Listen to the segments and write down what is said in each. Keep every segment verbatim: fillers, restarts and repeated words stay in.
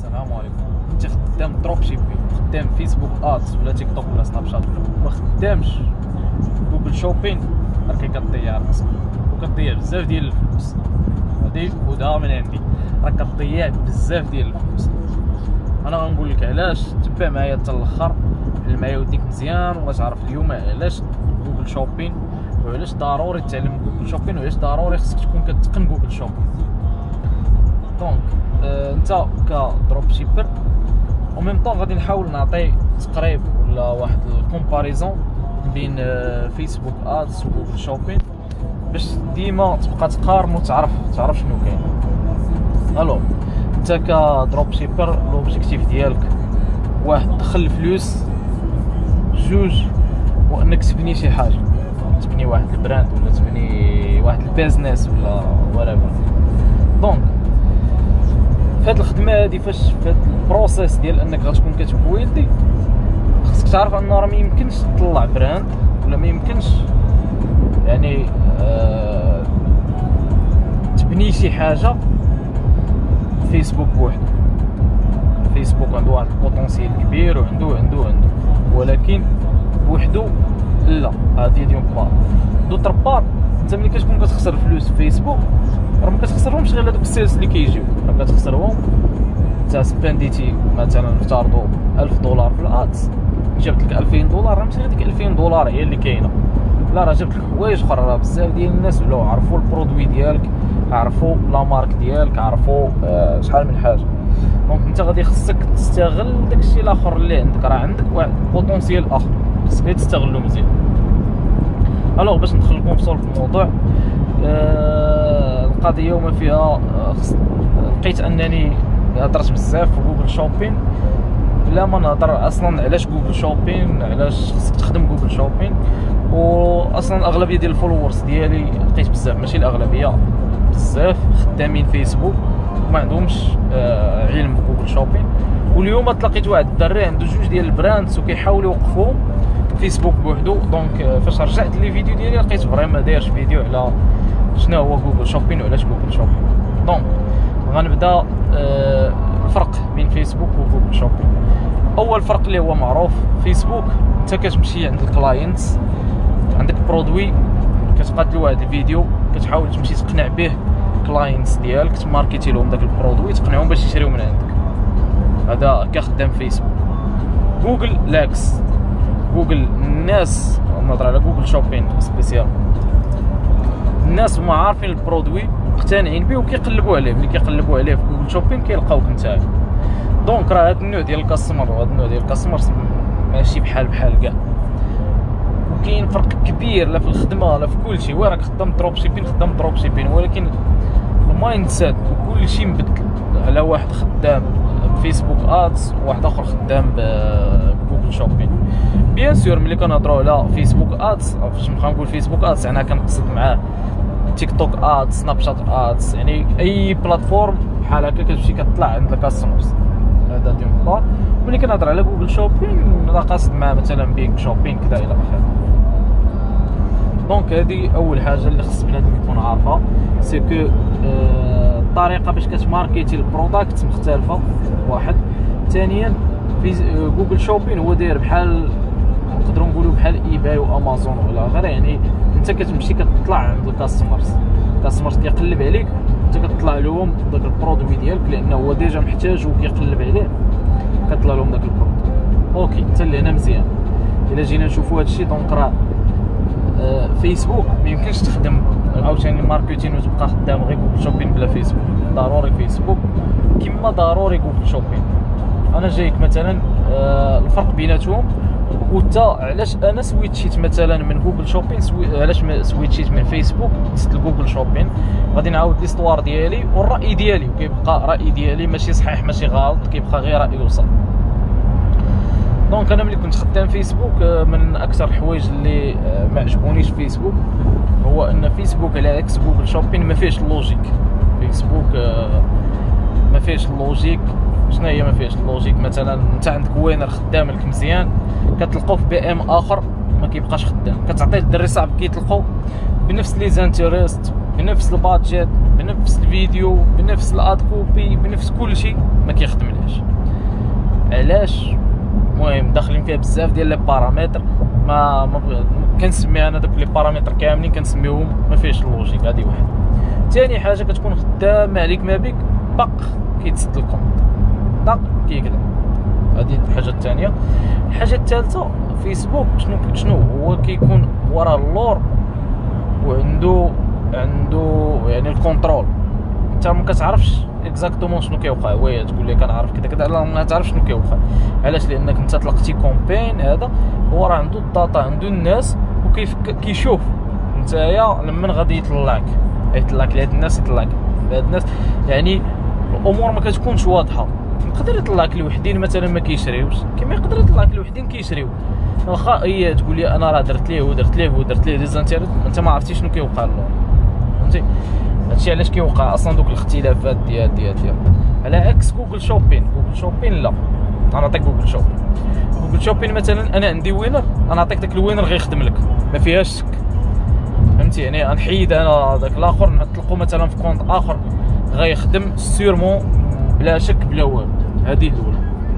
السلام عليكم. انت خدام دروب شيبين، خدام فيسبوك ادز ولا تيك توك ولا سناب شات، ما خدامش جوجل شوبين، راكي كطيع راسك وكطيع بزاف ديال الفلوس. هادي خدها من عندي، راك كطيع بزاف ديال الفلوس. انا غنقول لك علاش، تبع معايا حتى الاخر، حل معايا وديك مزيان وغتعرف اليوم علاش جوجل شوبين وعلاش ضروري تعلم جوجل شوبين وعلاش ضروري خصك تكون كتقن جوجل شوبين. دونك آه انت كدروب شيبر او ميم طون غادي نحاول نعطي تقريب ولا واحد الكومباريزون بين آه فيسبوك ادز وجوجل شوبين باش ديما تبقى تقارن وتعرف تعرف شنو كاين. الو انت كدروب شيبر لوبجيكتيف ديالك واحد تدخل فلوس، جوج وانك تبني شي حاجه، تبني واحد البراند ولا تبني واحد البيزنس ولا وريفر. دونك فهاد الخدمه هادي فاش فهاد البروسيس ديال انك غتكون كتبويلدي، خصك تعرف ان راه ميمكنش تطلع براند ولا ميمكنش يعني آه تبني شي حاجه فيسبوك بوحدو. فيسبوك عنده واحد البوتونسيال كبير وعنده عنده عنده ولكن بوحدو لا. هادي ديون بار. دوطر بار انت ملي كتكون كتخسر فلوس في فيسبوك راه ما كتخسرهمش غير هادوك السيلز اللي كيجيو، راه كتخسرهم انت سبانديتي مثلا نفترضوا ألف دولار في الادز، جابت لك ألفين دولار، راه ماشي غير ديك ألفين دولار هي اللي كاينه، لا راه جابت لك حوايج اخرى. راه بزاف ديال الناس ولاو عرفوا البرودوي ديالك، عرفوا لا مارك ديالك، عرفوا آه شحال من حاجه. دونك انت غادي خصك تستغل داكشي الاخر اللي عندك، راه عندك واحد بوتونسيال اخر خصك تستغلو مزيان. الوغ باش ندخل لكم في صلب الموضوع، آه القضيه وما فيها آه لقيت انني هضرت بزاف في جوجل شوبين بلا ما نهضر اصلا علاش جوجل شوبين، علاش خصك تخدم جوجل شوبين. واصلا الاغلبيه ديال الفولورز ديالي لقيت بزاف، ماشي الاغلبيه، بزاف خدامين فيسبوك وما عندهمش آه علم بجوجل شوبين. واليوم تلاقيت واحد الدري عنده جوج ديال البراندز وكيحاولوا يوقفوهم فيسبوك بوحدو. دونك فاش رجعت لي فيديو ديالي لقيت فريمون ما دايرش فيديو على شنو هو جوجل شوبين وعلاش جوجل شوبين. دونك غنبدا آه الفرق بين فيسبوك وجوجل شوبين. اول فرق اللي هو معروف، فيسبوك انت كتمشي عند الكلاينتس، عندك برودوي كتقاد واحد الفيديو كتحاول تمشي تقنع به كلاينتس ديالك، تماركيتي لهم داك البرودوي تقنعهم باش يشريو من عندك. هذا كخدام فيسبوك. جوجل لاكس، جوجل الناس نهضر على جوجل شوبين سبيسيال، الناس هما عارفين البرودوي مقتنعين به وكيقلبوا عليه، ملي كيقلبوا عليه في جوجل شوبين كيلقاوك نتايا. دونك راه هاد النوع ديال الكاستمر وهاد النوع ديال الكاستمر ماشي بحال بحال كاع، وكاين فرق كبير لا في الخدمه لا في كلشي. وين راك خدام دروب شيبين خدام دروب شيبين، ولكن المايند سيت وكلشي مبدل على واحد خدام فيسبوك ادز وواحد اخر خدام بجوجل شوبين. بيان سور ملي كنهضروا على فيسبوك ادز، فاش كنقول فيسبوك ادز انا كنقصد معاه تيك توك ادز، سناب شات ادز، يعني اي بلاتفورم بحال هكا كتمشي كتطلع عند الكاستمرز. هذا ديال بار. ملي كنهضر على جوجل شوبين راه قاصد مع مثلا بينك شوبين كذا الى اخره. دونك هذه اول حاجه اللي خص بنادم يكون عارفها، سي كو الطريقه باش كتماركيتي البروداكت مختلفه واحد. ثانيا في جوجل شوبين هو داير بحال نقدروا نقولوا بحال اي باي وامازون ولا غير، يعني انت كتمشي كتطلع عند الكاستمرز، الكاستمرز كيقلب عليك انت كتطلع لهم داك البرودوي ديالك لانه هو ديجا محتاج وكيقلب عليه، كطلع لهم داك البرودوي. اوكي حتى لهنا مزيان. الا جينا نشوفوا هذا الشيء، دونك راه آه فيسبوك ما يمكنش تخدم عاوتاني ماركتين وتبقى خدام غير جوجل شوبين بلا فيسبوك، ضروري فيسبوك كما ضروري جوجل شوبين. انا جايك مثلا آه الفرق بيناتهم، وتا علاش انا سويتشيت مثلا من جوجل شوبين سوي... علاش سويتشيت من فيسبوك دزت لجوجل شوبين. غادي نعاود ليستوار ديالي والراي ديالي، وكيبقى راي ديالي ماشي صحيح ماشي غلط، كيبقى غير راي وصل. دونك انا ملي كنت خدام فيسبوك من اكثر الحوايج اللي ما عجبونيش في فيسبوك هو ان فيسبوك على عكس جوجل شوبين ما فيهش اللوجيك. فيسبوك ما فيهش اللوجيك. شنو هي ما فيهش اللوجيك؟ مثلا انت عندك وينر خدام لك مزيان كتلقاو في بي ام اخر ما كيبقاش خدام، كتعطيه الدري صاحب كيطلقوا بنفس لي زانتيريست بنفس البادجيت بنفس الفيديو بنفس الاد كوبي بنفس كل شيء ما كيخدملهاش. علاش؟ المهم داخلين فيها بزاف ديال لي بارامتر ما ما كنسمي انا دوك لي بارامتر كاملين كنسميهم ما فيهش اللوجيك. هذه واحد. ثاني حاجه كتكون خدامه عليك ما بك طق كيتسد الكونط طق كيكذا. هذه الحاجه الثانيه. الحاجه الثالثه فيسبوك شنو شنو هو كيكون ورا اللور وعنده عنده يعني الكونترول. انت ما كتعرفش اكزاكتومون شنو كيوقع. وي تقول لي كنعرف كذا كذا لا ما تعرفش شنو كيوقع. علاش؟ لانك انت طلقتي كومبين هذا هو راه عنده الداتا عنده الناس وكيف كيشوف نتايا لما غادي يطلعك يطلعك لهاد الناس يطلعك لهاد الناس. يعني الامور ما كتكونش واضحه. يقدر يطلعك لوحدين مثلا ما كيشريوش كما يقدر يطلعك لوحدين كيشريو. واخا هي تقول لي انا راه درت ليه ودرت ليه ودرت ليه ديزانتيريت انت ما عرفتيش شنو كيوقع له. فهمتي؟ هادشي علاش كيوقع اصلا دوك الاختلافات ديال ديال ديال على عكس جوجل شوبين. جوجل شوبين لا انا نعطيك جوجل شوبين. جوجل شوبين مثلا انا عندي وينر انا نعطيك داك الوينر غيخدم لك ما فيهاش شك. فهمتي؟ يعني غنحيد انا داك الاخر نطلقو مثلا في كونط اخر غيخدم سيرمون بلا شك بلا والو. هذه الاولى.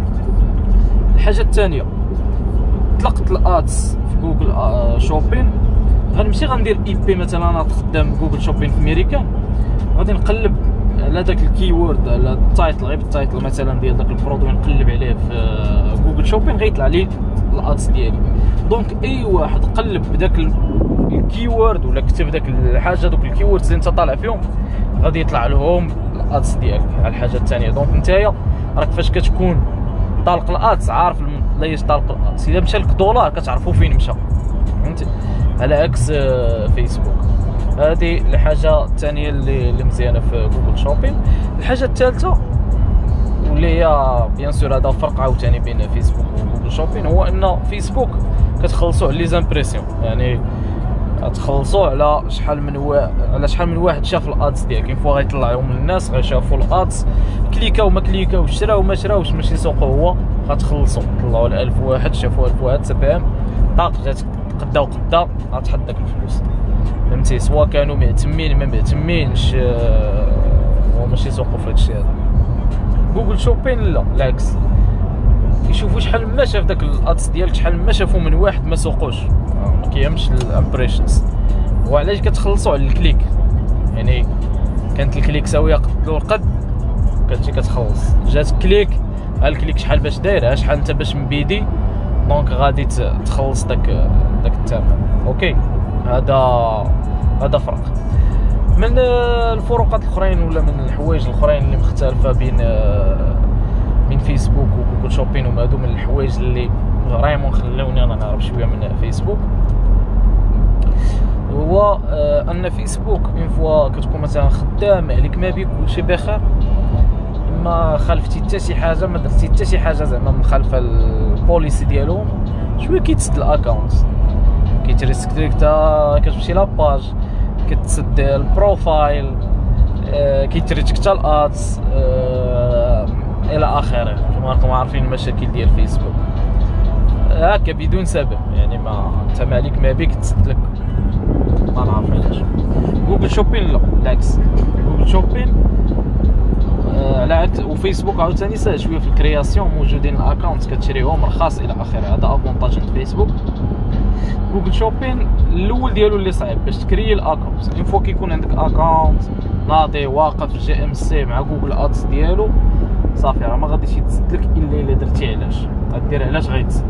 الحاجه الثانيه طلقت الادس في جوجل شوبين غنمشي غندير اي بي مثلا انا خدام جوجل شوبين في امريكان غادي نقلب على داك الكيورد على التايتل غير التايتل مثلا ديال داك البرودوي نقلب عليه في جوجل شوبين غيطلع لي الادس ديالي. دونك اي واحد قلب بداك الكيورد ولا كتب داك الحاجه دوك الكيوردز اللي انت طالع فيهم غادي يطلع لهم الادس ديالك على الحاجه الثانيه. دونك نتايا راك فاش كتكون طالق الادس عارف ليش طالق الادس. اذا مشى لك دولار كتعرفوا فين مشى. فهمتي؟ على عكس فيسبوك. هذه الحاجه الثانيه اللي, اللي مزيانه في جوجل شوبين. الحاجه الثالثه واللي هي بيان سور هذا فرق عاوتاني بين فيسبوك وجوجل شوبين هو ان فيسبوك كتخلصوا على لي زامبريسيون. يعني تخلصوا على شحال من وا... على شحال من واحد شاف الادز ديالك. كاين فوا غيطلعهم للناس غيشافوا الادز كليكاو ما كليكاوش شراو ما شراوش ماشي سوقو هو غتخلصوا. طلعوا ل ألف واحد شافوا ألف واحد تفهم طاق جاتك قدا وقدا غتحط داك الفلوس. فهمتي؟ سواء كانوا مهتمين ما مهتمينش هو ماشي سوقو في هادشي هذا. جوجل شوبين لا العكس كيشوفوا شحال ما شاف داك الادس ديالك شحال ما شافوا من واحد ما سوقوش ما كيهمش الامبريشنز. وعلاش كتخلصوا على الكليك؟ يعني كانت الكليك ساويه قد القد كتجي كتخلص جات كليك ها الكليك شحال باش داير شحال انت باش مبيدي دونك غادي تخلص داك داك الثمن. اوكي هذا هذا فرق. من الفروقات الاخرين ولا من الحوايج الاخرين اللي مختلفه بين من فيسبوك وجوجل شوبين وما هادو من الحوايج اللي فريمون خلوني انا نعرف شويه من فيسبوك هو ان فيسبوك اون فوا كتكون مثلا خدام عليك ما بيك كلشي بخير ما خالفتي حتى شي حاجه ما درتي حتى شي حاجه زعما مخالفه البوليسي ديالهم شويه كيتسد الاكونت كيتريسكتريك حتى كتمشي لاباج كتسد البروفايل آه كيتريتك حتى الادز آه الى اخره. كما راكم عارفين المشاكل ديال فيسبوك هكا بدون سبب. يعني ما انت مالك ما بيك تسد لك ما نعرف علاش. جوجل شوبين لا بالعكس. جوجل شوبين آه على عكس وفيسبوك عاوتاني ساهل شويه في الكرياسيون موجودين الاكونت كتشريهم رخاص الى اخره. هذا افونتاج عند فيسبوك. جوجل شوبين الاول ديالو اللي صعيب باش تكري الاكونت. اون فوا كيكون عندك اكونت ناضي واقف جي ام سي مع جوجل ادز ديالو صافي راه ما غاديش يتسد لك الا الا درتي علاش غدير علاش غيتسد.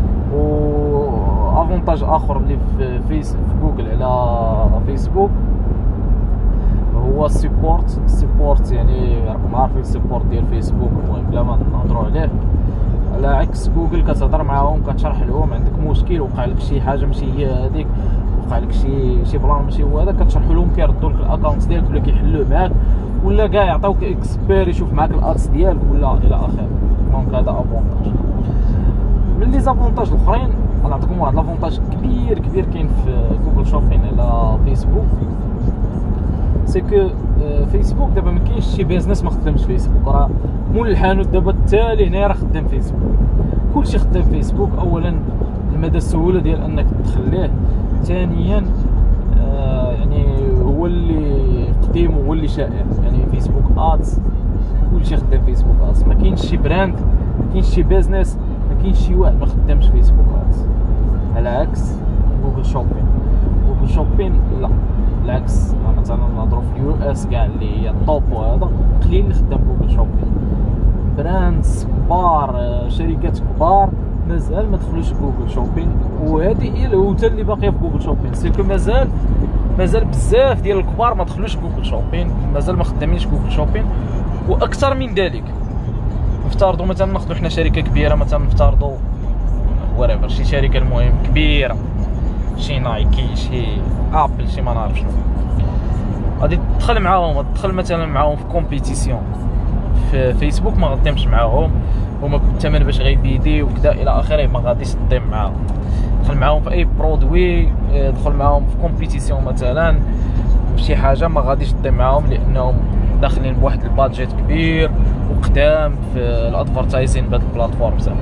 و افونتاج اخر اللي في فيس في جوجل على فيسبوك هو السيبورت. السيبورت يعني راكم عارفين السيبورت ديال فيسبوك المهم بلا ما نهضروا عليه. على عكس جوجل كتهضر معاهم كتشرح لهم عندك مشكل وقع لك شي حاجه ماشي هي هذيك وقع لك شي شي بلان ماشي هو هذا كتشرح لهم كيردوا لك الاكونت ديالك ولا كيحلوه معاك ولا كاع يعطيوك اكسبير يشوف معاك الادس ديالك ولا الى اخره. دونك هذا افونتاج. من لي زافونتاج الاخرين غنعطيكم واحد لافونتاج كبير كبير كاين في جوجل شوبين على فيسبوك سي كو فيسبوك دابا ما كاينش شي بيزنس ما خدامش فيسبوك. راه مول الحانوت دابا التالي هنا راه خدام فيسبوك كلشي خدام فيسبوك. اولا المدى السهوله ديال انك تدخل ليه. ثانيا آه يعني هو اللي قديم وهو اللي شائع. يعني فيسبوك ادز كلشي خدام فيسبوك ادز، ما كاينش شي براند، ما كاينش شي بيزنس، ما كاينش شي واحد ما خدامش فيسبوك ادز، على عكس جوجل شوبين. جوجل شوبين لا، بالعكس. مثلا نهضروا في اليو اس كاع اللي هي الطوب وهذا قليل اللي خدام جوجل شوبين. براندز كبار، شركات كبار مازال ما دخلوش جوجل شوبين، وهذه هي الهوته اللي باقيه في جوجل شوبين. سيكو مازال مازال بزاف ديال الكبار ما دخلوش جوجل شوبين، مازال ما خدامينش جوجل شوبين. واكثر من ذلك نفترضوا مثلا ناخذوا حنا شركه كبيره، مثلا نفترضوا وريفر شي شركه المهم كبيره، شي نايكي، شي ابل، شي ما نعرف شنو، غادي تدخل معاهم، تدخل مثلا معاهم في كومبيتيسيون في فيسبوك، ما غاديمش معاهم، هما بالثمن باش غيبيدي وكذا الى اخره، ما غاديش تضيم معاهم. دخل معاهم في اي برودوي، دخل معاهم في كومبيتيسيون مثلا شي حاجه، ما غاديش تضيم معاهم لانهم داخلين بواحد البادجيت كبير وقدام في الادفرتايزين بهاد البلاتفورم. زعما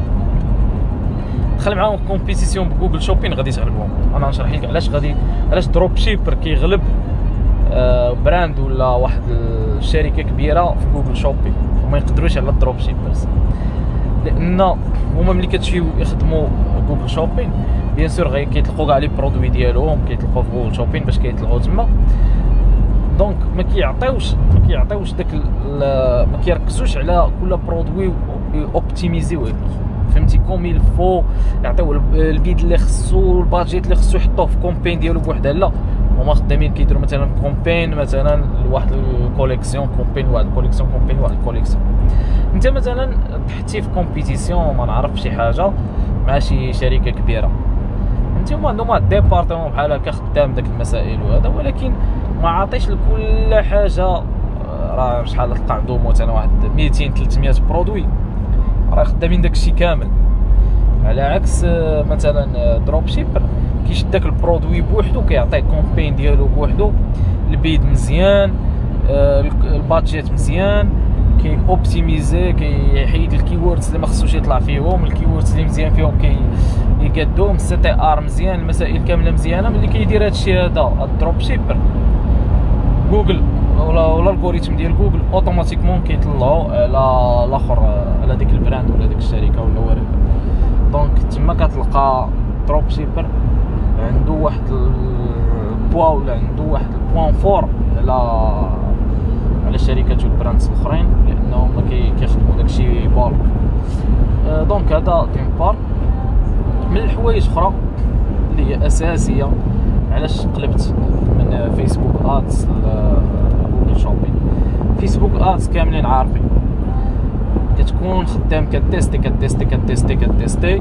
دخل معاهم في كومبيتيسيون بجوجل شوبين غادي تغلبهم. انا نشرح لك علاش غادي علاش دروب شيبر كيغلب آه براند ولا واحد الشركه كبيره في جوجل شوبين وما يقدروش على الدروب شيبرز، لان هما ملي كتمشيو يخدموا جوجل شوبين بيان سور غي كيطلقوا كاع لي برودوي ديالهم كيطلقوا في جوجل شوبين باش كيطلعوا تما. دونك ما كيعطيوش ما كيعطيوش داك ما كيركزوش على كل برودوي اوبتيميزيوه، فهمتي؟ كوم يل فو يعطيو البيد اللي خصو، البادجيت اللي خصو يحطوه في كومبين ديالو بوحدها. لا، هما خدامين كيديروا مثلا كومبين مثلا لواحد الكوليكسيون، كومبين لواحد الكوليكسيون، كومبين لواحد الكوليكسيون. انت مثلا تحتي في كومبيتيسيون ما نعرف شي حاجه مع شي شركه كبيره، انت هما عندهم واحد ديبارتمون بحال هكا خدام داك المسائل وهذا، ولكن ما عاطيش لكل حاجه. راه شحال تلقى عندهم مثلا واحد ميتين ثلاثمية برودوي، راه خدامين داكشي كامل. على عكس مثلا دروب شيبر كيشد داك البرودوي بوحدو، كيعطيه كومبين ديالو بوحدو، البيد مزيان، البادجيت مزيان، كي اوبتيميزي، كيحيد الكيوردز اللي ما خصوش يطلع فيهم، الكيوردز اللي مزيان فيهم كي يقادوهم، السي تي ار مزيان، المسائل كامله مزيانه. ملي كيدير هادشي هذا الدروب شيبر، جوجل ولا ولا الالغوريثم ديال جوجل اوتوماتيكمون كيطلعوا على الاخر، على ديك البراند ولا ديك الشركه ولا وريفر. دونك تما كتلقى دروب شيبر عنده واحد البوا ولا عنده واحد البوان فور على على الشركات والبراندز الاخرين، لانهم كيخدموا داكشي بالك. دونك هذا دين بار من الحوايج اخرى اللي هي اساسيه علاش قلبت من فيسبوك ادز لجوجل شوبين. فيسبوك ادز كاملين عارفين، كتكون خدام كتيستي كتيستي كتيستي كتيستي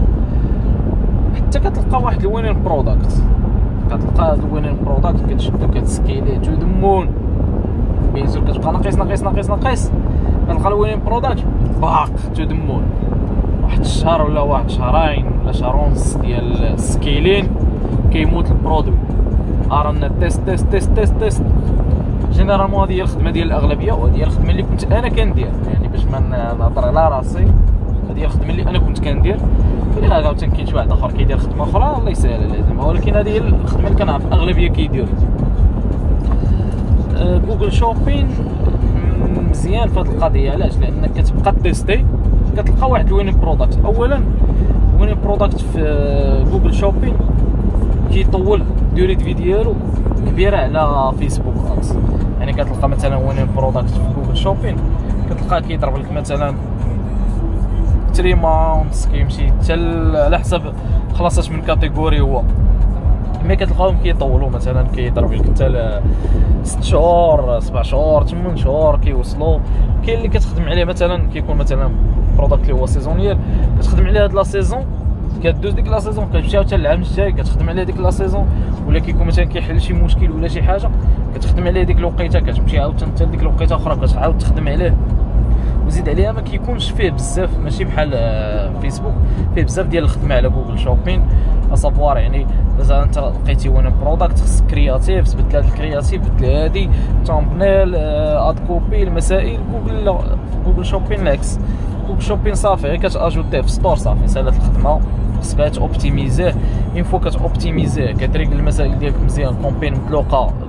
حتى كتلقى واحد الوينين برودكت، كتلقى هاد الوينين برودكت كتشدو كتسكيليه تو ذا مون، بيزول كتبقى ناقص ناقص ناقص ناقص، كتلقى الوينين برودكت باق تو ذا مون. واحد الشهر ولا واحد شهرين ولا شهر ونص ديال السكيلين كيموت البرودوي. رانا تيست تيست تيست تيست تيست جينيرالمون هذه هي الخدمه ديال الاغلبيه، وهذه هي الخدمه اللي كنت انا كندير، يعني باش ما نهضر على راسي، هذه هي الخدمه اللي انا كنت كندير. الا عاوتاني كاين شي واحد اخر كيدير خدمه اخرى الله يسهل عليه زعما، ولكن هذه هي الخدمه اللي كنعرف الاغلبيه كيديروا. أه جوجل شوبين مزيان في هذه القضيه، علاش؟ لانك كتبقى تيستي كتلقى واحد الوين برودكت. اولا وين برودكت في جوجل شوبين كيطول الدوري دي ديالو كبيره على فيسبوك ادز، يعني كتلقى مثلا وين برودكت في جوجل شوبين كتلقاه كيضرب لك مثلا ثلاثة مانثس، كيمشي حتى على حسب خلاصات من كاتيجوري هو، ملي كتلقاهم كيطولوا مثلا كيضرب لك حتى ستة شهور سبعة شهور ثمانية شهور كيوصلوا. كاين اللي كتخدم عليه مثلا كيكون مثلا برودكت اللي هو سيزونيير، كتخدم عليه هاد لا سيزون، كدوز ديك لا سيزون كتمشي حتى العام الجاي كتخدم عليه ديك لا سيزون، ولا كيكون مثلا كيحل شي مشكل ولا شي حاجه كتخدم عليه ديك الوقيته، كتمشي عاوتاني حتى ديك الوقيته اخرى كتعاود تخدم عليه وزيد عليها. ما كيكونش فيه بزاف، ماشي بحال فيسبوك فيه بزاف ديال الخدمه على جوجل شوبين اسافوار. يعني مثلا انت لقيتي وانا برودكت خص كرياتيف، تبدل هذا الكرياتيف، بدل هادي تامبنيل، اد كوبي، المسائل. جوجل لا، جوجل شوبين العكس، جوجل شوبين صافي غير كتاجوتيه في ستور صافي سالات الخدمه، خصك توبتيميزيه. اون فوا كتوبتيميزيه كتريك المسائل ديالك مزيان، كومبين مطلوقه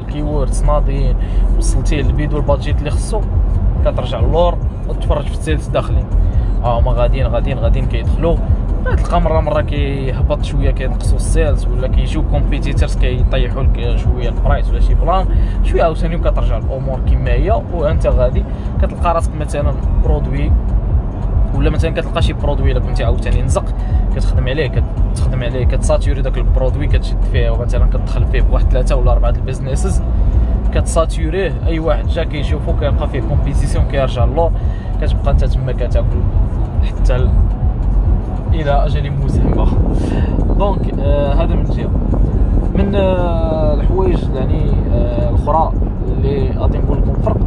الكيوردز ناضيين، وصلتيه للفيديو البادجيت اللي خصو، كترجع للور وتفرج في السيلز داخلين. ها هما غاديين غاديين غاديين كيدخلوا، كتلقى مره مره كيهبط شويه كينقصوا السيلز، ولا كيجيو كومبيتيتورز كيطيحوا لك شويه البرايس ولا شي بلان شويه، عاوتاني كترجع الامور كما هي. وانت غادي كتلقى راسك مثلا برودوي، ولا مثلا كتلقى شي برودوي الا كنتي عاوتاني نزق كتخدم عليه كتخدم عليه كتساتوري داك البرودوي، كتشد فيه ومثلا كتدخل فيه بواحد ثلاثه ولا اربعه البيزنسز كتساتوريه. اي واحد جا كيشوفو كيلقى فيه كومبيتيسيون كيرجع للور، كتبقى انت تما كتاكل حتى ال... الى اجل مسمى. دونك آه هذا من جهه. من آه الحوايج يعني آه الاخرى اللي غادي نقول لكم فرق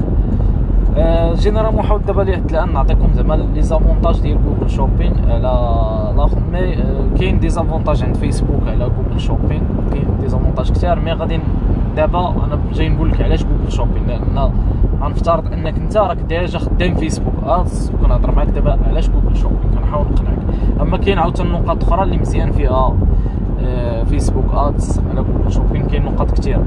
آه جينيرالمون حاول دابا لحد الان نعطيكم زعما لي زافونتاج ديال جوجل شوبين على الاخر. مي آه كاين دي زافونتاج عند فيسبوك على جوجل شوبين، كاين دي زافونتاج كثار. مي غادي دابا انا جاي نقول لك علاش جوجل شوبين، لان غنفترض انك انت راك ديجا خدام فيسبوك ادز، وكنهضر معاك دابا علاش جوجل شوبين، كنحاول نقنعك. اما كاين عاوتاني نقاط اخرى اللي مزيان فيها آه فيسبوك ادز على جوجل شوبين، كاين نقاط كثيره.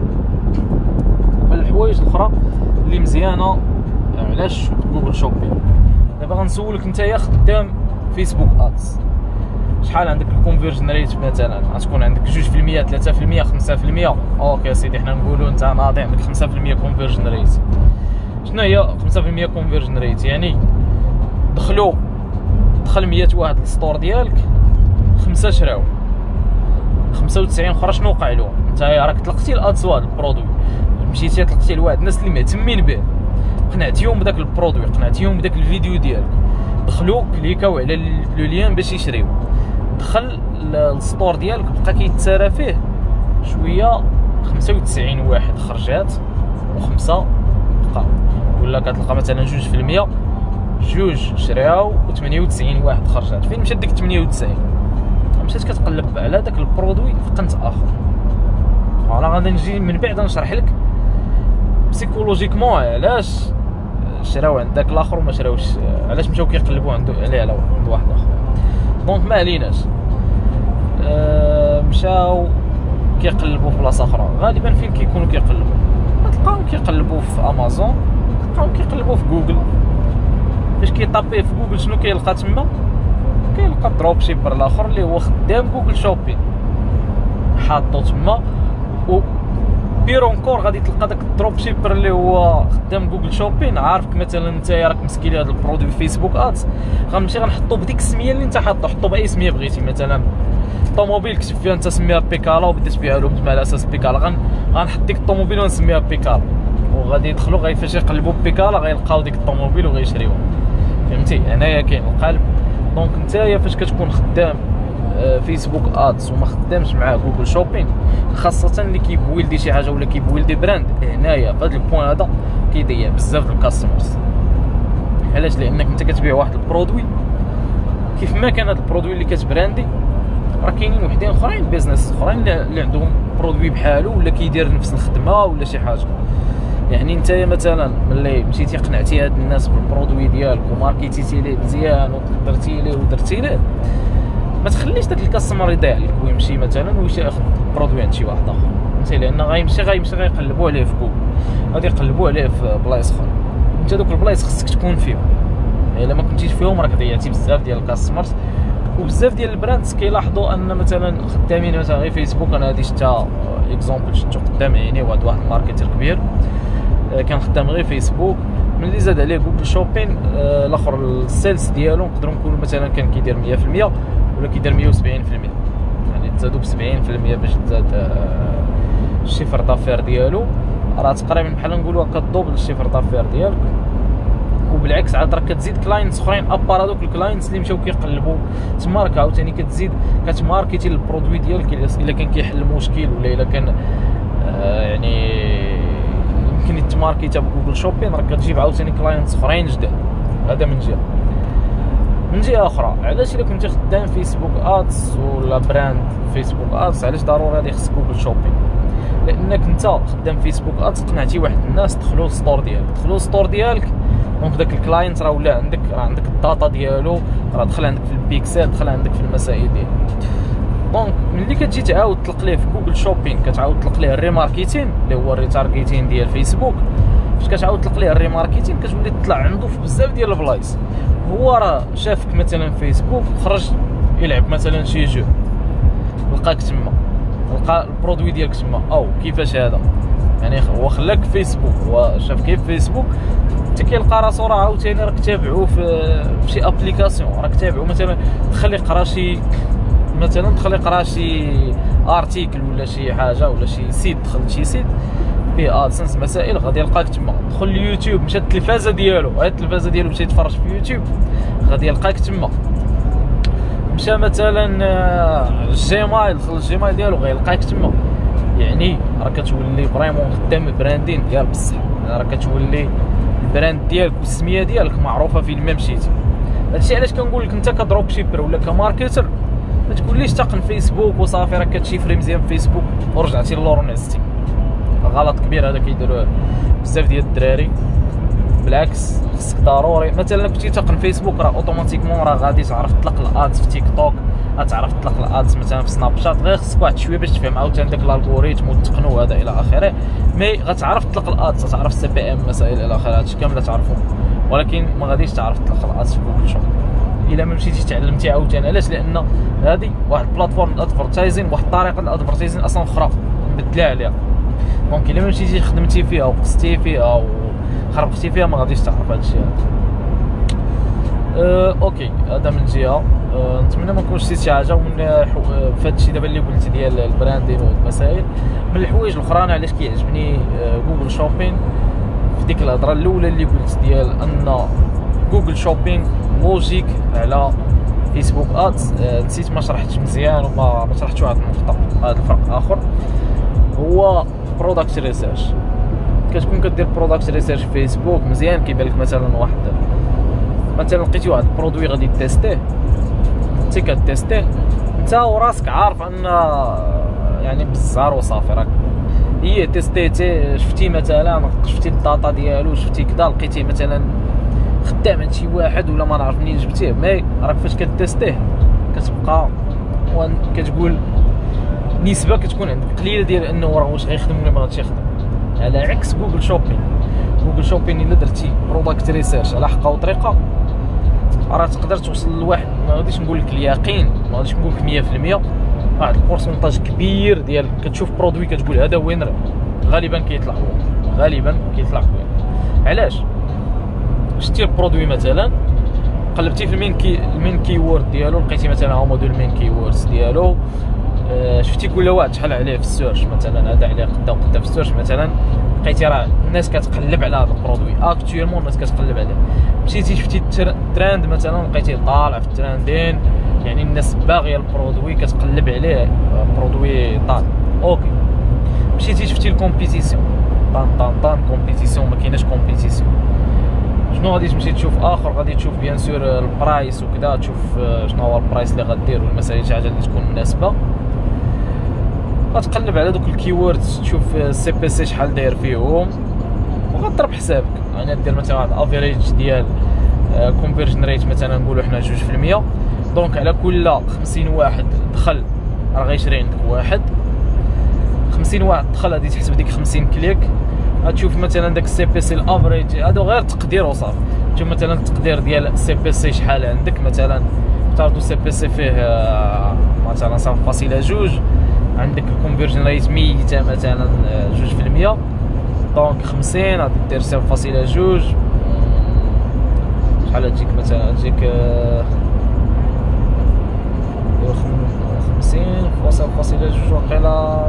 من الحوايج الاخرى اللي مزيانه علاش جوجل شوبين، دابا غنسولك نتايا خدام فيسبوك ادز، شحال عندك الكونفيرجن ريت؟ مثلا غتكون عندك جوج في المية ثلاثة في المية خمسة في المية. اوكي سيدي، حنا نقولوا انت ناضي عندك خمسة في المية كونفيرجن ريت. شنو هي خمسة في المية كونفيرجن ريت؟ يعني دخلوا دخل مية واحد للستور ديالك، خمسة شراو، خمسة وتسعين اخرى شنو وقع لهم؟ انت راك طلقتي الادز واحد البرودوي، مشيتي طلقتي لواحد الناس اللي مهتمين به، قنعتيهم بداك البرودوي، قنعتيهم بداك الفيديو ديالك، دخلوا كليكاو على لو لين باش يشريو، دخل الستور ديالك بقى كيتسارى فيه شويه، خمسة وتسعين واحد خرجات وخمسة بقاو، ولا كتلقى مثلا جوج في المية جوج شراو وثمانية وتسعين واحد خرجات. فين مشات ديك ثمانية وتسعين؟ مشات كتقلب على داك البرودوي في قنت اخر. انا غادي نجي من بعد نشرح لك بسيكولوجيكمون علاش شراو عند داك الاخر وما شراوش، علاش مشاو كيقلبوا عنده عليه على عند واحد اخر. دونك ما عليناش، أه مشاو كيقلبوا في بلاصه اخرى. غالبا فين كيكونوا كيقلبوا؟ تلقاهم كيقلبوا في امازون، تلقاهم كيقلبوا في جوجل. فاش كيطابيه في جوجل شنو كيلقى تما؟ كيلقى دروب شيبر الاخر اللي هو خدام جوجل شوبين حاطو تما. و بيرونكور غادي تلقى داك الدروب شيبر اللي هو خدام جوجل شوبين عارفك مثلا انت راك مسكي لي هذا البرودوي فيسبوك ادز، غنمشي غنحطو بديك السميه اللي انت حاطو، حطو باي سميه بغيتي. مثلا طوموبيل كتب فيها انت سميها بيكالا وبديت بها لهم تما على اساس بيكالا، غن غنحط ديك الطوموبيل ونسميها بيكالا، وغادي يدخلوا غادي فاش يقلبوا بيكالا غيلقاو ديك الطوموبيل وغيشريوها. فهمتي؟ هنايا كاين القلب. دونك نتايا فاش كتكون خدام فيسبوك ادز وما خدامش مع جوجل شوبين، خاصه اللي كيبويلدي شي حاجه ولا كيبويلدي براند، هنايا في هذا البوين هذا كيضيع بزاف د الكاستمرز. علاش؟ لانك انت كتبيع واحد البرودوي، كيف ما كان هذا البرودوي اللي كتبراندي راه كاينين وحدين اخرين بيزنس اخرين اللي عندهم برودوي بحالو ولا كيدير نفس الخدمه ولا شي حاجه. يعني نتايا مثلا ملي مشيتي قنعتي هاد الناس بالبرودوي ديالك وماركيتيتي ليه مزيان ودرتي ليه ودرتي ليه، ما تخليش داك الكاستمر يضيع لك ويمشي مثلا ويمشي ياخذ برودوي عند شي واحد اخر. فهمتي؟ لان غيمشي غيمشي غيقلبوا عليه في جوجل، غادي يقلبوا عليه في بلايص اخرى. انت دوك البلايص خصك تكون فيهم، الا ما كنتيش فيهم راك ضيعتي بزاف ديال الكاستمرز. وبزاف ديال البراندز كيلاحظوا ان مثلا خدامين مثلا غير فيسبوك. انا هادي شتا اكزومبل شفتو قدام عيني، واحد واحد الماركتير كبير كان خدام غير فيسبوك، ملي زاد عليه جوجل شوبين الاخر السيلز ديالو نقدروا نقولوا مثلا كان كيدير مية في المية ولا كيدير مية وسبعين في المية، يعني تزادوا ب سبعين في المية باش تزاد الشيفر دافير ديالو. راه تقريبا بحال نقولوا هكا الدوبل الشيفر دافير ديالك. وبالعكس عاد راك كتزيد كلاينتس اخرين ابار هذوك الكلاينتس اللي مشاو كيقلبوا تما، راك عاوتاني كتزيد كتماركيتي البرودوي ديالك الا كان كيحل مشكل ولا الا كان آه يعني يمكن يتماركيتا بجوجل شوبين، راك كتجيب عاوتاني كلاينتس اخرين جداد. هذا من جهه. من جهه اخرى علاش الا كنتي خدام فيسبوك ادز ولا براند فيسبوك ادز علاش ضروري غادي خصك جوجل شوبين؟ لانك انت خدام فيسبوك ادز قنعتي واحد الناس دخلوا للستور ديالك، دخلوا للستور ديالك دونك داك الكلاينت راه ولا عندك، راه عندك الداتا ديالو، راه دخل عندك في البيكسل، دخل عندك في المسائل ديالو. دونك ملي كتجي تعاود تطلق ليه في جوجل شوبين كتعاود تطلق ليه الريماركتين اللي هو الريتارغيتين ديال فيسبوك، فاش كتعاود تطلق ليه الريماركتين كتولي تطلع عنده في بزاف ديال البلايص. هو راه شافك مثلا فيسبوك، خرج يلعب مثلا شي جو لقاك تما، لقى البرودوي ديالك تما، او كيفاش هذا يعني هو خلاك فيسبوك، هو شاف كيف فيسبوك حتى كيلقى راسو راه عاوتاني راك تابعو في شي ابليكاسيون، راك تابعو مثلا دخل يقرا شي مثلا دخل يقرا شي ارتيكل ولا شي حاجه ولا شي سيت، دخل شي سيت فيه ادسنس مسائل غادي يلقاك تما. دخل اليوتيوب مشى التلفازه ديالو، هاد التلفازه ديالو مشى يتفرج في يوتيوب غادي يلقاك تما. مشى مثلا الجيمايل، دخل الجيمايل ديالو غيلقاك تما. يعني راه كتولي فريمون خدام براندين ديال بصح، راه كتولي البراند ديالك والسميه ديالك معروفه فين ما مشيتي. هادشي علاش كنقول لك انت كدروب شيبر ولا كماركتر ما تقوليش تقن فيسبوك وصافي راه كتشيفري مزيان في فيسبوك ورجعتي للور نيستي. غلط كبير هذا كيديروه بزاف ديال الدراري. بالعكس خصك ضروري مثلا كنتي تقن فيسبوك راه اوتوماتيكمون راه غادي تعرف تطلق الادز في تيك توك، غتعرف تطلق الادز مثلا في سناب شات، غير خصك واحد شويه باش تفهم عاوتاني داك الالغوريثم وتقنو هذا الى اخره. مي غتعرف تطلق الادز، غتعرف السي بي ام مسائل الى اخره، هادشي كامل تعرفهم، ولكن ما غاديش تعرف تطلق الادز في جوجل شوب الا ما مشيتيش تعلمتي عاوتاني. علاش؟ لان هذه واحد البلاتفورم الادفرتايزين، واحد الطريقه الادفرتايزين اصلا اخرى مبدله عليها. دونك الا ما مشيتيش خدمتي فيها وقصتي فيها وخربقتي فيها ما غاديش تعرف هادشي هذا. أه اوكي هذا من جهه. أه نتمنى ما نكونش نسيت شي حاجه ومن في هادشي دابا اللي قلت ديال البراندين والمسائل. من الحوايج الاخرى انا علاش كيعجبني أه جوجل شوبين في ديك الهضره الاولى اللي قلت ديال ان جوجل شوبين لوجيك على فيسبوك ادز. أه نسيت ما شرحتش مزيان وما ما شرحتش واحد النقطه. هذا الفرق اخر هو برودكت ريسيرش. كتكون كدير برودكت ريسيرش في فيسبوك مزيان، كيبان لك مثلا واحد مثلا لقيتي واحد البرودوي غادي تيستيه، انت كتيستيه انت وراسك عارف ان يعني بالزهر وصافي راك هي تيستيتي، شفتي مثلا شفتي الداتا ديالو، شفتي كذا، لقيتيه مثلا خدام عند شي واحد ولا ما نعرف منين جبتيه، مي راك فاش كتيستيه كتبقى كتقول نسبه كتكون عندك قليله ديال انه راه واش غيخدم ولا ما غاديش يخدم. على عكس جوجل شوبين، جوجل شوبين الا درتي برودكت ريسيرش على حقه وطريقه راه تقدر توصل لواحد ما غاديش نقول لك اليقين، ما غاديش نقول لك مية في المية، واحد البورسونتاج كبير ديال كتشوف برودوي كتقول هذا وين غالبا كيطلع هو، غالبا كيطلع وين. علاش؟ شتي البرودوي مثلا قلبتي في المين كي المين كيورد ديالو، لقيتي مثلا هما دو المين كيوردز ديالو، أه شفتي كل واحد شحال عليه في السيرش، مثلا هذا عليه قدا وقدا في السيرش، مثلا لقيتي راه الناس كتقلب على هذا البرودوي اكطويلمون، الناس كتقلب عليه. مشيتي شفتي الترند مثلا لقيتيه طالع في الترندين، يعني الناس باغيه البرودوي كتقلب عليه، برودوي طالع اوكي. مشيتي شفتي الكومبيتيسيون طان طان طان كومبيتيسيون، ما كايناش كومبيتيسيون، شنو غادي تمشي تشوف اخر؟ غادي تشوف بيان سور البرايس وكذا، تشوف شنو هو البرايس اللي غدير والمسائل شي حاجه اللي تكون مناسبه. غتقلب على دوك الكيوردز تشوف السي بي سي شحال داير فيهم وغضرب حسابك، يعني دير مثلا واحد افريج ديال كونفيرجن ريت مثلا نقولوا حنا جوج في المية. دونك على كل خمسين واحد دخل راه غيشري عندك واحد، خمسين واحد دخل غادي تحسب ديك خمسين كليك. غتشوف مثلا داك السي بي سي الافريج، هادو غير تقدير وصافي. تشوف مثلا التقدير ديال السي بي سي شحال عندك، مثلا اختارتو سي بي سي فيه مثلا صفر فاصلة جوج، عندك الكونفيرجن ريت مية مثلا جوج في المية، دونك خمسين غادي دير صفر فاصلة جوج شحال تجيك مثلا تجيك خمسين صفر فاصلة جوج وقيلا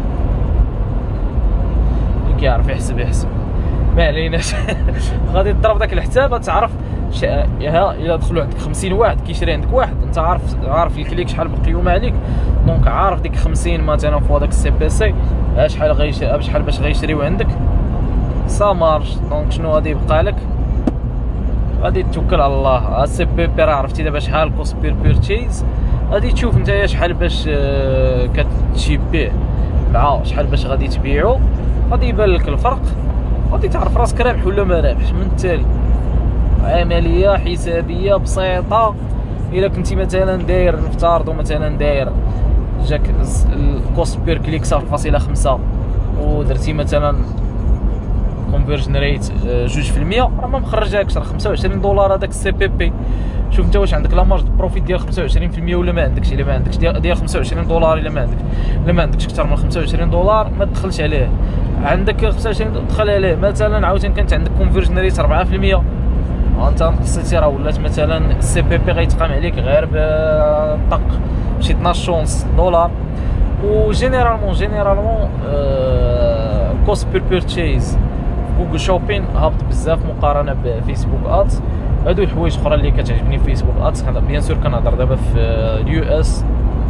اللي كيعرف يحسب يحسب ما عليناش. غادي تضرب داك الحساب تعرف ها الا دخلوا عندك خمسين واحد كيشري عندك واحد، انت عارف عارف الكليك شحال بقيومه عليك، دونك عارف ديك خمسين مثلا في هذاك السي بي سي شحال غيشري بشحال باش غيشريو عندك سا مارش. دونك شنو غادي يبقى لك؟ غادي توكل على الله. السي بي بي راه عرفتي دابا شحال كوست بير بيرتشيز، غادي تشوف نتايا شحال باش كتشيبيه مع شحال باش غادي تبيعو، غادي يبان لك الفرق، غادي تعرف راسك رابح ولا ما رابحش. من التالي عمليه حسابيه بسيطه. الا كنتي مثلا داير نفترضوا مثلا داير جاك الكوست بير كليك صفر فاصلة خمسة ودرتي مثلا كونفيرجن ريت جوج في المية، راه ما مخرجاكش، راه خمسة وعشرين دولار هذاك السي بي بي. شوف انت واش عندك لا مارج بروفيت ديال خمسة وعشرين في المية ولا ما عندكش. الا ما عندكش ديال خمسة وعشرين دولار، الا ما عندك الا ما عندكش اكثر من خمسة وعشرين دولار ما تدخلش عليه. عندك خمسة وعشرين دخل عليه. مثلا عاوتاني كانت عندك كونفيرجن ريت أربعة في المية، انت نقصيتي راه ولات مثلا السي بي بي غيتقام عليك غير بطق شي اثناش ونص دولار. و جينيرالمون جينيرالمون كوست بير بيرتشيز جوجل شوبين هابط بزاف مقارنه بفيسبوك ادز. هادو الحوايج اخرى اللي كتعجبني في فيسبوك ادز. بيان سور كنهضر دابا في اليو اس،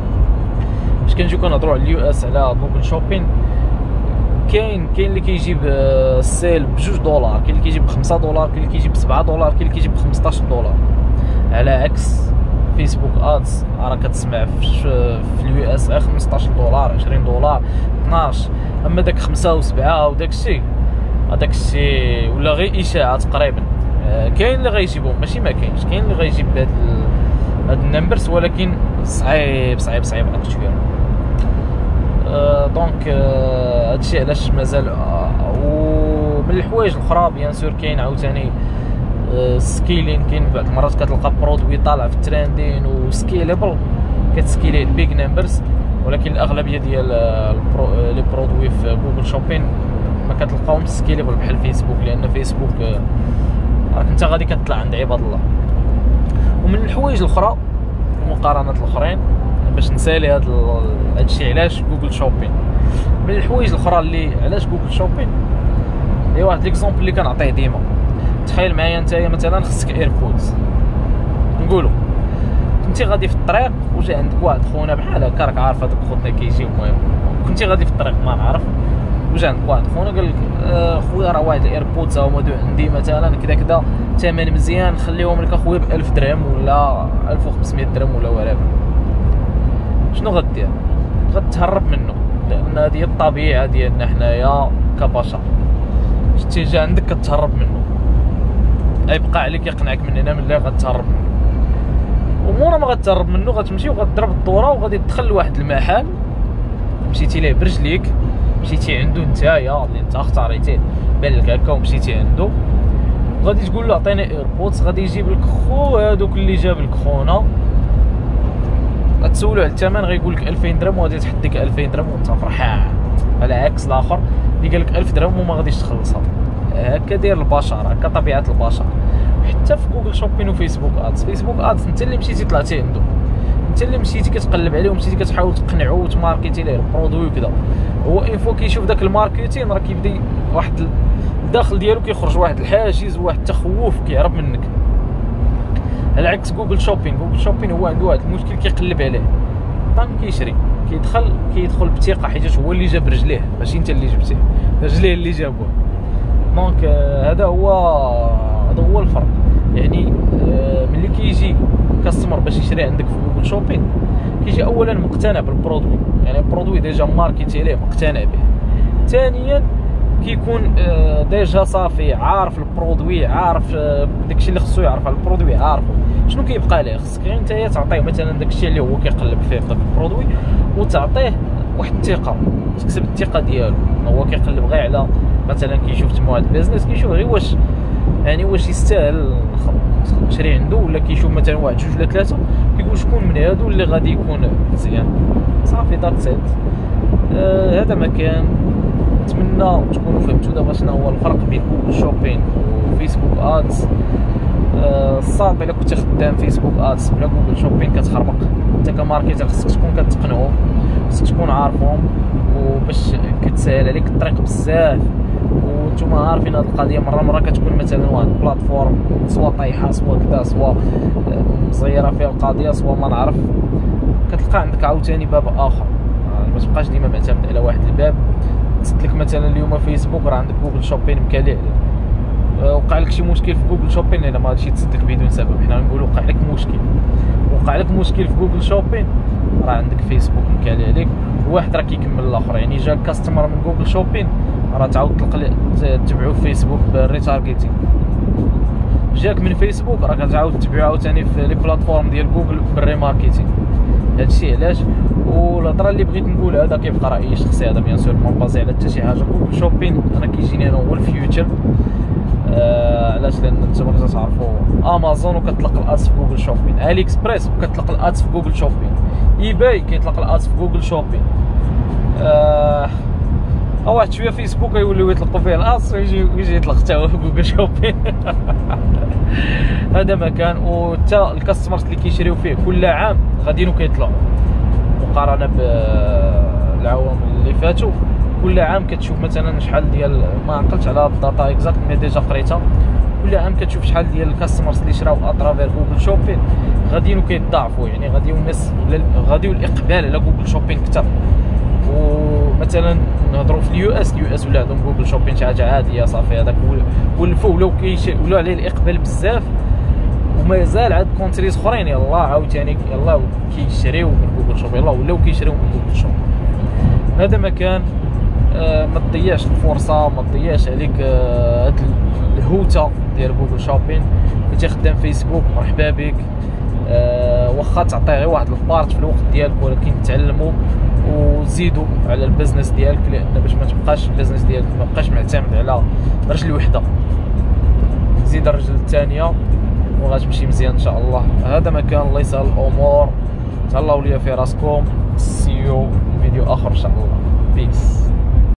باش كنجيو كنهضروا على اليو اس على جوجل شوبين. كاين كاين اللي كيجيب السيل بجوج دولار، كاين اللي كيجيب بخمسة دولار، كاين اللي كيجيب بسبعة دولار، كاين اللي كيجيب بخمسطاش دولار، على عكس فيسبوك ادز راه كتسمع في اليو اس غير خمسطاش دولار، عشرين دولار، اثناش. اما داك خمسة وسبعة وداك الشيء هذاك الشيء ولا غير اشاعه تقريبا. كاين اللي غيجيبهم، ماشي ما كاينش، كاين اللي غيجيب هاد هاد النمبرز، ولكن صعيب صعيب صعيب اكثر. أه دونك أه هادشي علاش مازال. أه ومن الحوايج الاخرى بيان سور كاين عاوتاني أه سكيلين. كاين بعض المرات كتلقى برودوي طالع في التريندين وسكيليبل، كتسكيلي البيج نمبرز، ولكن الاغلبيه ديال لي برودوي في جوجل شوبين ما كتلقاهمش سكيليبل بحال فيسبوك، لان فيسبوك راك انت غادي كتطلع عند عباد الله. ومن الحوايج الاخرى المقارنات الاخرين باش نسالي هذا الشيء علاش جوجل شوبين، من الحوايج الاخرى اللي علاش جوجل شوبين هي واحد ليكزومبل اللي كنعطيه ديما. تخيل معايا انت مثلا خصك ايربودز، نقولوا كنتي غادي في الطريق وجا عندك واحد خونا بحال هكا، راك عارف هذوك خوتنا كيجيو، المهم كنتي غادي في الطريق ما نعرف، وجا عندك واحد خونا قال لك آه خويا راه واحد الايربودز هما دو عندي مثلا كذا كذا ثمن مزيان، خليهم لك اخويا ب ألف درهم ولا ألف وخمسمية درهم ولا ورافع. شنو غدير؟ غتهرب منه، لان هذه هي الطبيعه ديالنا حنايا كبشر. شتي جا عندك كتهرب منه، غيبقى عليك يقنعك من هنا من اللي غتهرب منه. ومورا ما غتهرب منه غتمشي وغتضرب الدوره وغادي تدخل لواحد المحل مشيتي ليه برجليك، مشيتي عنده نتايا اللي انت اختاريتيه بان لك هكا ومشيتي عنده، غادي تقول له عطيني ايربودز، غادي يجيب لك خو هذوك اللي جاب لك خونا، غتسولو على الثمن غيقول لك ألفين درهم وغادي تحديك ألفين درهم وانت فرحان، على عكس الاخر اللي قال لك ألف درهم وما غاديش تخلصها. هكا داير البشر، هكا طبيعه البشر. حتى في جوجل شوبين وفيسبوك ادز. فيسبوك ادز انت اللي مشيتي طلعتي عنده، انت اللي مشيتي كتقلب عليه ومشيتي كتحاول تقنعو وتماركيتي ليه البرودوي وكذا. هو ان فوا كيشوف داك الماركتين راه كيبدا واحد الداخل ديالو كيخرج واحد الحاجز وواحد التخوف كيهرب منك. على عكس جوجل شوبين، جوجل شوبين هو عنده واحد المشكل كيقلب عليه طن كيشري، كيدخل كيدخل بثقه حيت هو اللي جاب رجليه ماشي انت اللي جبتيه، رجليه اللي جابوه. دونك هذا هو هذا هو الفرق. يعني ملي كيجي كاستمر باش يشري عندك في جوجل شوبين كيجي اولا مقتنع بالبرودوي، يعني البرودوي ديجا ماركيتي عليه مقتنع به. ثانيا كيكون ديجا صافي عارف البرودوي، عارف داكشي اللي خصو يعرف على البرودوي، عارفه شنو كيبقى ليه. خصك غير نتايا تعطيه مثلا داكشي اللي هو كيقلب فيه في داك البرودوي وتعطيه واحد الثقه، تكسب الثقه ديالو. هو كيقلب غير على مثلا كيشوف تما واحد البيزنس كيشوف غير واش يعني واش يستاهل نشري عنده، ولا كيشوف مثلا واحد جوج ولا ثلاثه كيقول شكون من هادو اللي غادي يكون مزيان. صافي دات سيت. آه هذا ما كان. نتمنى تكونوا فهمتوا دابا شنو هو الفرق بين جوجل شوبين وفيسبوك ادز. آه صعب الا كنتي خدام فيسبوك ادز بلا جوجل شوبين كتخربق. انت كماركتير خصك تكون كتقنعهم، خصك تكون عارفهم، وباش كتسهل عليك الطريق بزاف. وانتم عارفين هاد القضيه مره مره كتكون مثلا واحد البلاتفورم سوا طايحه سوا كذا سوا مزيره فيها القضيه سوا ما نعرف، كتلقى عندك عاوتاني باب اخر. ما تبقاش ديما معتمد على واحد الباب. تسد لك مثلا اليوم فيسبوك راه عندك جوجل شوبين مكالي عليه، وقع لك شي مشكل في جوجل شوبين هنا ما غاديش تسد لك بدون سبب. حنا نقولوا وقع لك مشكل، وقع لك مشكل في جوجل شوبين راه عندك فيسبوك مكالي عليك، وواحد راه كيكمل الاخر. يعني جا كاستمر من جوجل شوبين راه تعاود تلقى تبعو في فيسبوك بالريتارغيتين، جاك من فيسبوك راه كتعاود تبيعو عاوتاني في لي بلاتفورم ديال جوجل بالريماركيتين. هادشي علاش. والهضره اللي بغيت نقول هذا كيبقى رايي الشخصي، هذا بيان سور ما بازي على حتى شي حاجه. جوجل شوبين انا كيجيني انا هو الفيوتشر. آه علاش؟ لان نتوما كتعرفوا امازون وكتطلق الادس في جوجل شوبين، علي اكسبريس وكتطلق الادس في جوجل شوبين، اي باي كيطلق الادس في جوجل شوبين. آه او واحد شويه فيسبوك يوليو يطلقوا فيه الادس ويجي ويجي يطلق حتى هو في جوجل شوبين. هذا مكان. وحتى الكاستمرز اللي كيشريو فيه كل عام غاديين كيطلعوا مقارنه بالعوام اللي فاتوا. كل عام كتشوف مثلا شحال ديال، ما عقلتش على الداتا اكزاكت مي ديجا قريتها، كل عام كتشوف شحال ديال الكاستمرز اللي شراو اترافير جوجل شوبين غاديين كيتضاعفوا، يعني غاديو الناس غاديو الاقبال على جوجل شوبين كثر. ومثلا نهضروا في اليو اس، اليو اس ولا عندهم جوجل شوبين شي حاجه عاديه صافي، هذاك ولفوا ولاو كيولوا عليه الاقبال بزاف، ومازال عاد كونتريز اخرين يلاه عاوتاني يلاه كيشريو من جوجل شوبين، يلاه ولاو كيشريو من جوجل شوبين. هذا مكان آه ما تضيعش الفرصه، ما تضيعش عليك آه هاد الهوته ديال جوجل شوبين. كنتي خدام فيسبوك مرحبا بك، آه واخا تعطي غير واحد البارت في الوقت ديالك، ولكن تعلموا وزيدوا على البزنس ديالك، لان باش ما تبقاش البزنس ديالك ما بقاش معتمد على رجل وحده، زيد الرجل الثانيه وغتمشي مزيان ان شاء الله. هذا مكان الله يسهل الامور، تهلاو ليا في راسكم. سيو فيديو اخر ان شاء الله. بيس.